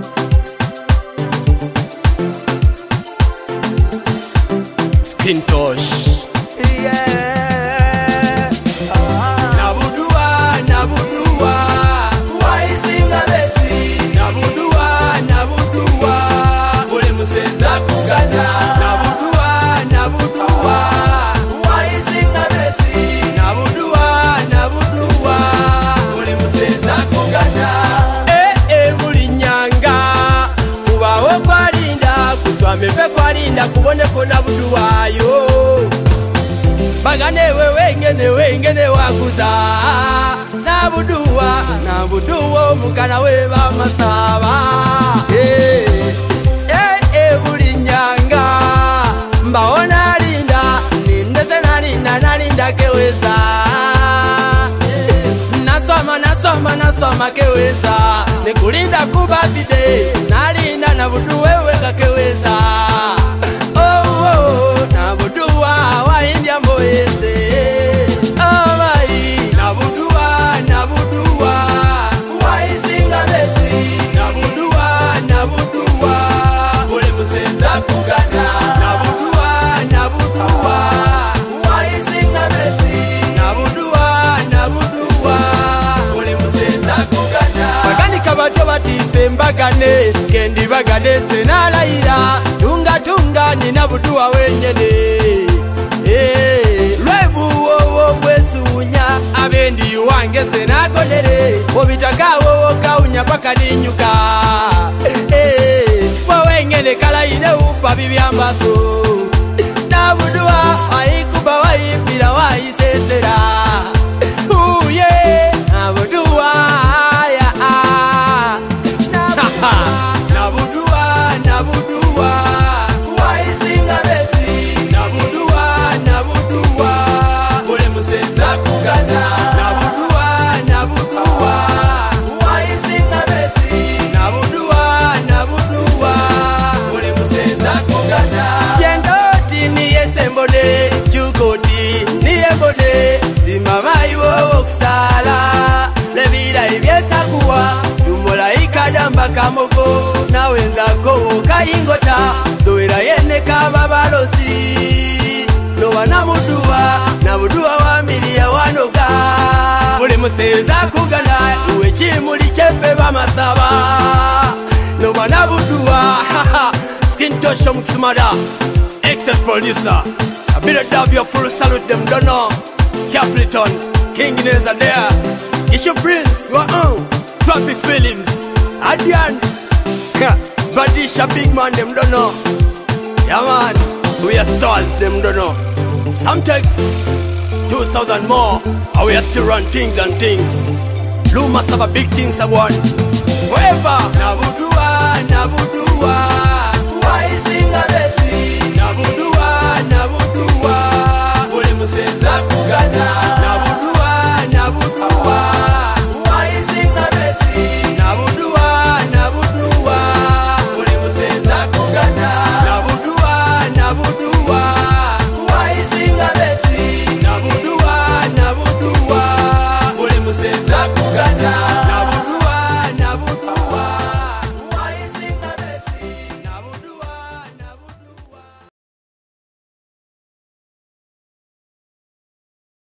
Skintosh. Yeah. Nabudua, nabudua. Waisinga besi. Nabudua, nabudua. Ule musenza kugana. Nabudua, nabudua. Waisinga besi. Nabudua, nabudua. Ule musenza kugana. Buli nyanga kubawo kwalinda kuswamefe kwalinda kuboneko nabuduwayo bagane wengene wakuza nabuduwa omukana we bamasaba buli nyanga mbawona linda nindese nalinda keweza nasoma keweza nikulinda kubabide nalinda nabudu wewe kakeweza nabuduwa waindia mboyeze amai nabuduwa Waisinga besi. nabuduwa Ule musenza kugana. nabuduwa Waisinga besi. nabuduwa Ule musenza kugana. baganika bato batise mbagane kendi bagane senalayira tunga nina buduwa wenyene lwebuwowo bwesuunya abendi wange senagonere obitakawowo kawunya paka ninyuka bwewengene kalayire upa bibyambaso nabuduwa wayikuba wayipira wayisesera uye nabuduwa nabuduwa Waisinga besi. nabuduwa Ule musenza kugana. nabuduwa Waisinga besi. nabuduwa Ule musenza kugana. jendoti niye sembone jukoti niye mbone zimamayi wowo kusala lebira ibyesakuwa tumulaika damba kamogo nawenzako kayingota zoera yene kaba balosi nowa nabuduwa wamiliya wanoga buli museza kugana iwe kimuli kyefe bamasaba nowa nabuduwa Skintosh Mukisumada Excess producer a bit of dub your full salute them don't know Capleton King Neza there Issue Prince Traffic Films Adrian Badisha big man them don't know. Yeah man, we are stars them don't know. Samtex 2000 more and we are still run things and things. Lou must have a big things I want. Forever nabuduwa Waisinga besi. nabuduwa Ule musenza kugana.